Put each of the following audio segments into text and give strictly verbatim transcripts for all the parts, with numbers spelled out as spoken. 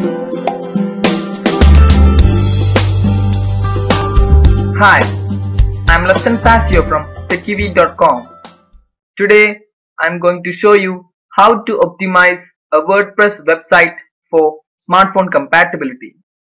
Hi, I'm Pasio from TechyV dot com. Today I'm going to show you how to optimize a WordPress website for smartphone compatibility.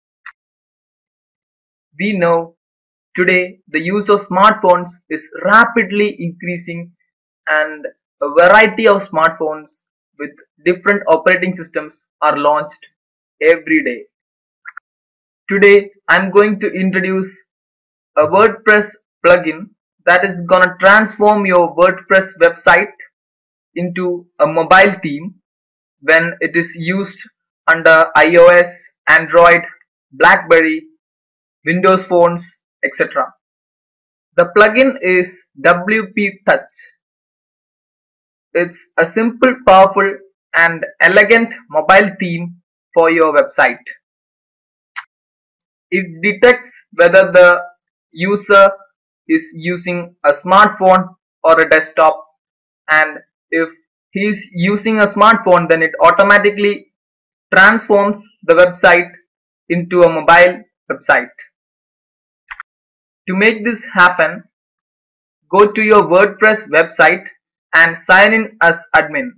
We know today the use of smartphones is rapidly increasing, and a variety of smartphones with different operating systems are launched every day. Today I'm going to introduce a WordPress plugin that is gonna transform your WordPress website into a mobile theme when it is used under iOS, Android, BlackBerry, Windows phones, et cetera. The plugin is WPTouch. It's a simple, powerful, and elegant mobile theme for your website. It detects whether the user is using a smartphone or a desktop, and if he is using a smartphone, then it automatically transforms the website into a mobile website. To make this happen, go to your WordPress website and sign in as admin,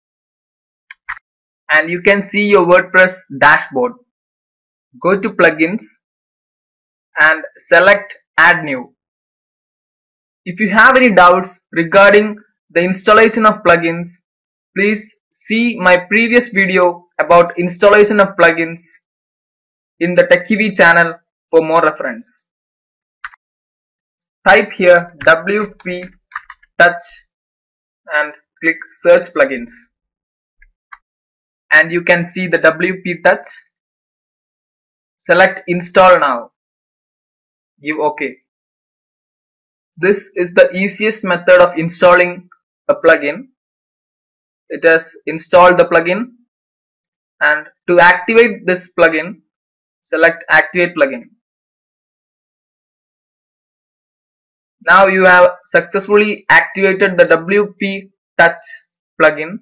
and you can see your WordPress dashboard. Go to plugins and select add new. If you have any doubts regarding the installation of plugins, please see my previous video about installation of plugins in the TechyV channel for more reference. Type here WPTouch and click search plugins, and you can see the WPTouch. Select install now. Give OK. This is the easiest method of installing a plugin. It has installed the plugin, and to activate this plugin, select activate plugin. Now you have successfully activated the WPTouch plugin.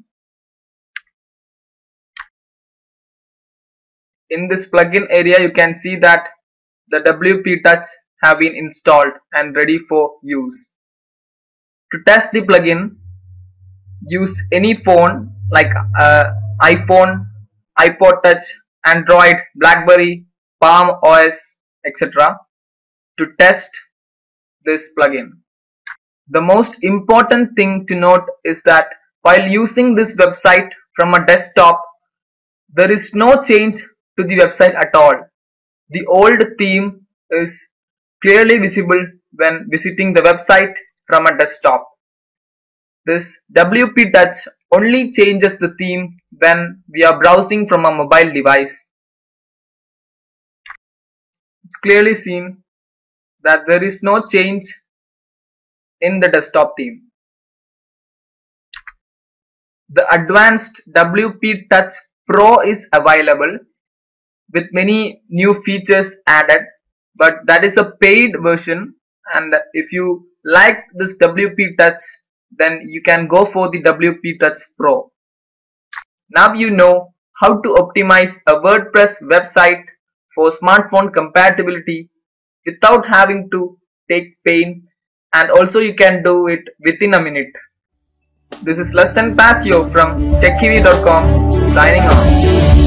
In this plugin area, you can see that the WPTouch have been installed and ready for use. To test the plugin, use any phone like uh, iPhone, iPod Touch, Android, BlackBerry, Palm O S, et cetera to test this plugin. The most important thing to note is that while using this website from a desktop, there is no change to the website at all. The old theme is clearly visible when visiting the website from a desktop. This WPTouch only changes the theme when we are browsing from a mobile device. It's clearly seen that there is no change in the desktop theme. The advanced WPTouch Pro is available with many new features added, but that is a paid version, and if you like this WPTouch, then you can go for the WPTouch Pro. Now you know how to optimize a WordPress website for smartphone compatibility without having to take pain, and also you can do it within a minute. This is Pasio from TechyV dot com signing off.